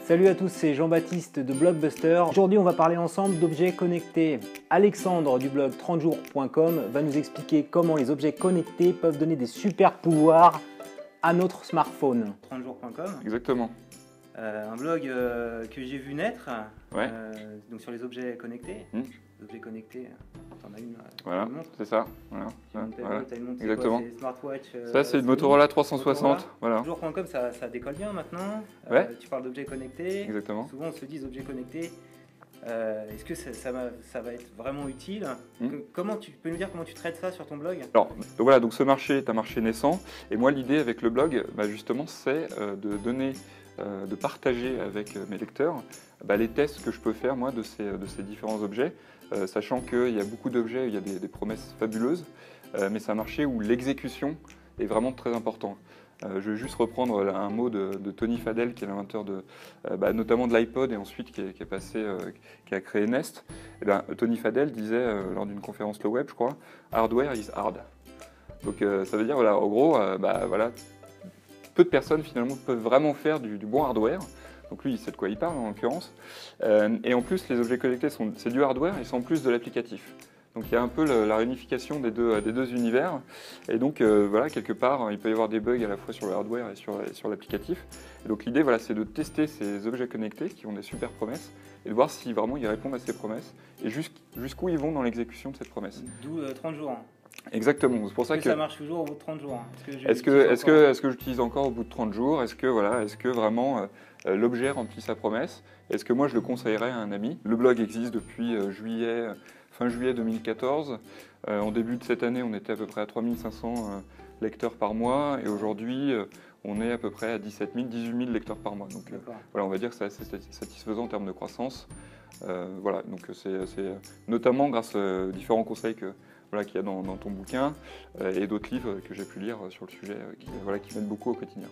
Salut à tous, c'est Jean-Baptiste de Blockbuster. Aujourd'hui, on va parler ensemble d'objets connectés. Alexandre du blog 30jours.com va nous expliquer comment les objets connectés peuvent donner des super pouvoirs à notre smartphone. 30jours.com. Exactement. Un blog que j'ai vu naître, Ouais. donc sur les objets connectés. Les objets connectés, t'en as une. Voilà, c'est ça. Voilà. T'as une montre, Exactement. c'est smartwatch. Ça, c'est le Motorola 360. Voilà. 30jours.com, ça décolle bien maintenant. Ouais. Tu parles d'objets connectés. Exactement. Souvent, on se dit objets connectés. Est-ce que ça va être vraiment utile? Comment tu peux nous dire comment tu traites ça sur ton blog? Alors, voilà, donc ce marché est un marché naissant. Et moi, l'idée avec le blog, justement, c'est de donner, de partager avec mes lecteurs les tests que je peux faire, moi, de ces différents objets. Sachant qu'il y a beaucoup d'objets, il y a des promesses fabuleuses, mais c'est un marché où l'exécution est vraiment très importante. Je vais juste reprendre un mot de Tony Fadell, qui est l'inventeur notamment de l'iPod et ensuite qui a créé Nest. Tony Fadell disait lors d'une conférence Le Web, je crois, « Hardware is hard ». Donc ça veut dire, voilà, en gros, voilà, peu de personnes finalement peuvent vraiment faire du bon hardware. Donc lui, il sait de quoi il parle en l'occurrence. Et en plus, les objets connectés, c'est du hardware et c'est en plus de l'applicatif. Donc il y a un peu la réunification des deux univers. Et donc voilà, quelque part, il peut y avoir des bugs à la fois sur le hardware et sur l'applicatif. Et donc l'idée, voilà, c'est de tester ces objets connectés qui ont des super promesses et de voir si vraiment ils répondent à ces promesses et jusqu'où ils vont dans l'exécution de cette promesse. D'où 30 jours. Exactement, c'est pour ça que ça marche toujours au bout de 30 jours. Est-ce que j'utilise encore au bout de 30 jours? Est-ce que vraiment l'objet remplit sa promesse? Est-ce que moi je le conseillerais à un ami? Le blog existe depuis fin juillet 2014. En début de cette année, on était à peu près à 3500 lecteurs par mois et aujourd'hui, on est à peu près à 17 000, 18 000 lecteurs par mois. Donc voilà, on va dire que c'est assez satisfaisant en termes de croissance. Voilà, donc c'est notamment grâce aux différents conseils qu'il y a dans ton bouquin et d'autres livres que j'ai pu lire sur le sujet qui m'aident beaucoup au quotidien.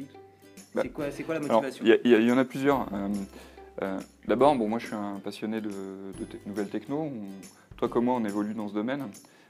C'est quoi la motivation? Il y en a plusieurs. D'abord, moi je suis un passionné de nouvelles techno. Toi comme moi, on évolue dans ce domaine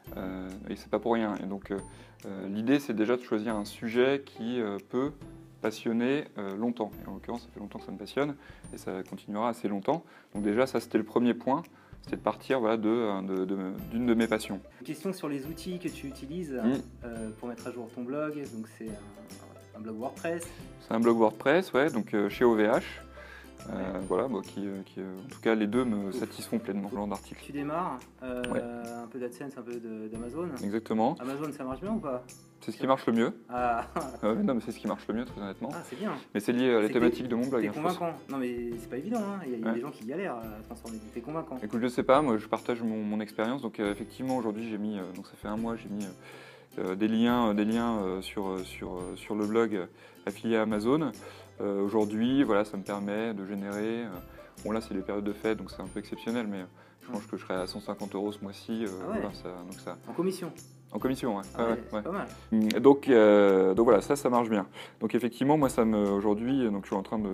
et c'est pas pour rien. Et donc l'idée, c'est déjà de choisir un sujet qui peut passionner longtemps. Et en l'occurrence, ça fait longtemps que ça me passionne et ça continuera assez longtemps. Donc déjà, ça c'était le premier point. C'était de partir d'une de mes passions. Une question sur les outils que tu utilises pour mettre à jour ton blog. Donc c'est un blog WordPress. C'est un blog WordPress, ouais, donc chez OVH. Voilà, qui en tout cas les deux me satisfont pleinement, ce genre d'article. Tu démarres, un peu d'AdSense, un peu d'Amazon. Exactement. Amazon, ça marche bien ou pas? C'est ce qui marche le mieux. Ah. Non, mais c'est ce qui marche le mieux, très honnêtement. Ah, c'est bien. Mais c'est lié à la thématique de mon blog. T'es convaincant. Non, mais c'est pas évident, hein. Il y a des gens qui galèrent à transformer. T'es convaincant. Écoute, je sais pas, moi je partage mon expérience. Donc effectivement, aujourd'hui, j'ai mis, donc ça fait un mois, j'ai mis des liens sur le blog affilié à Amazon. Aujourd'hui, voilà, ça me permet de générer. Bon, là, c'est les périodes de fête, donc c'est un peu exceptionnel, mais je pense que je serai à 150 € ce mois-ci. Voilà, en commission? En commission, ouais. C'est pas mal. Donc voilà, ça marche bien. Donc effectivement, moi, aujourd'hui, donc je suis en train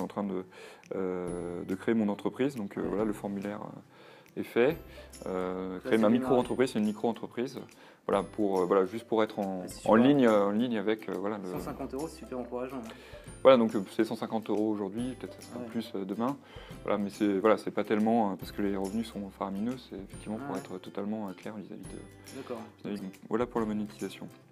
de créer mon entreprise. Donc voilà, le formulaire est fait. Créer ma micro-entreprise, c'est une micro-entreprise. Voilà, juste pour être en ligne avec 150 €, c'est super encourageant. Voilà, donc c'est 150 € aujourd'hui, peut-être ça sera plus demain. Voilà, mais c'est pas tellement parce que les revenus sont faramineux, c'est effectivement pour être totalement clair vis-à-vis de. D'accord. Voilà pour la monétisation.